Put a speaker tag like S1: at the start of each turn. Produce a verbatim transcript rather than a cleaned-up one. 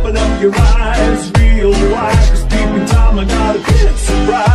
S1: open up your eyes real wide, 'cause deep in time I got a big surprise.